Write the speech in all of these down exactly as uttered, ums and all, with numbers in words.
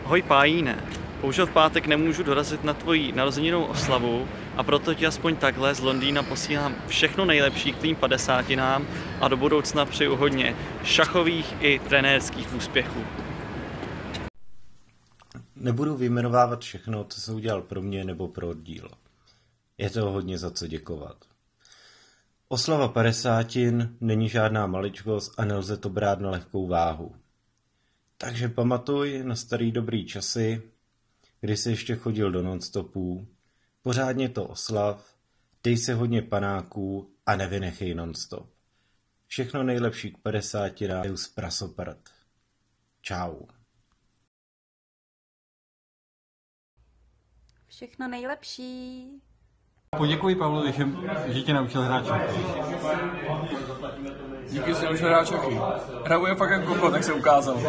Ahoj Pájíne, bohužel v pátek nemůžu dorazit na tvoji narozeninovou oslavu a proto ti aspoň takhle z Londýna posílám všechno nejlepší k tvým padesátinám a do budoucna přeju hodně šachových i trenérských úspěchů. Nebudu vyjmenovávat všechno, co se udělal pro mě nebo pro oddíl. Je toho hodně za co děkovat. Oslava padesátin není žádná maličkost a nelze to brát na lehkou váhu. Takže pamatuj na starý dobrý časy, kdy jsi ještě chodil do nonstopů, pořádně to oslav, dej si hodně panáků a nevynechej nonstop. Všechno nejlepší k padesátinám z prasoprt. Čau. Všechno nejlepší. Poděkuji Pavlovi, že, že tě naučil hrát šachy. Díky, že jsi naučil hrát šachy. Hraju je fakt jako kokot, tak se ukázal.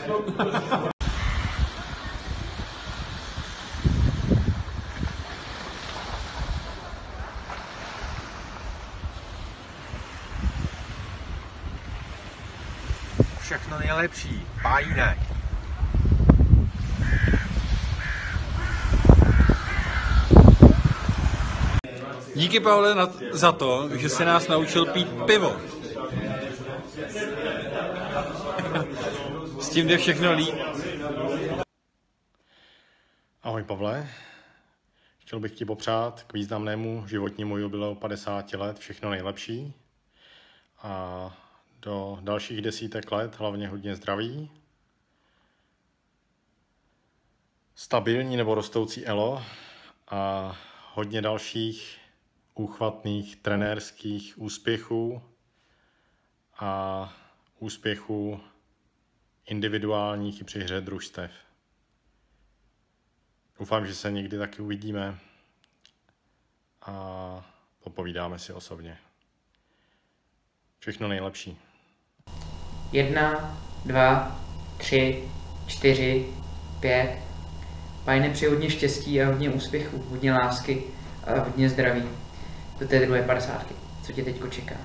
Všechno nejlepší, Pájínek. Díky Pavle na, za to, že jsi nás naučil pít pivo. S tím jde všechno líp. Ahoj Pavle, chtěl bych ti popřát k významnému životnímu jubileu padesáti let všechno nejlepší a do dalších desítek let hlavně hodně zdraví, stabilní nebo rostoucí elo a hodně dalších úchvatných trenérských úspěchů a úspěchů individuálních i při hře družstev. Doufám, že se někdy taky uvidíme a popovídáme si osobně. Všechno nejlepší. Jedna, dva, tři, čtyři, pět. Pájne, přeji hodně štěstí a hodně úspěchů, hodně lásky a hodně zdraví do té druhé padesátky. Co tě teďko čeká?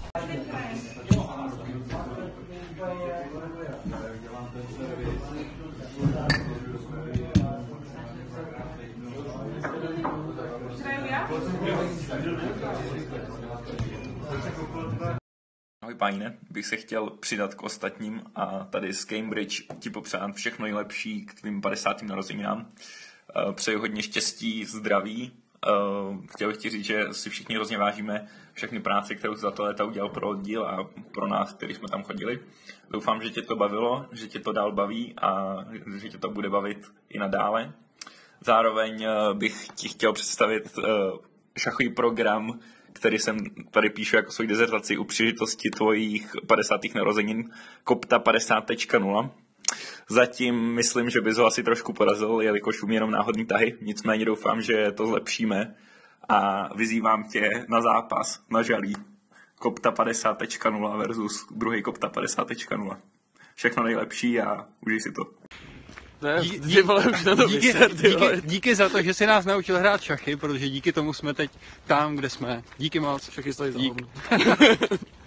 Ahoj Pájne, bych se chtěl přidat k ostatním a tady z Cambridge ti popřát všechno nejlepší k tvým padesátým narozeninám. Přeju hodně štěstí, zdraví. Chtěl bych ti říct, že si všichni hrozně vážíme všechny práce, kterou za to léta udělal pro oddíl a pro nás, kteří jsme tam chodili. Doufám, že tě to bavilo, že tě to dál baví a že tě to bude bavit i nadále. Zároveň bych ti chtěl představit šachový program, který jsem tady píšu jako svou dizertaci u příležitosti tvojich padesátých narozenin, Kopta padesát tečka nula. Zatím myslím, že bys ho asi trošku porazil, jelikož umí jenom náhodný tahy, nicméně doufám, že to zlepšíme a vyzývám tě na zápas, na žalí. Kopta padesát tečka nula versus druhý Kopta padesát tečka nula. Všechno nejlepší a užij si to. Díky, díky, díky, díky, díky za to, že jsi nás naučil hrát šachy, protože díky tomu jsme teď tam, kde jsme. Díky moc. Šachy stojí za Dík.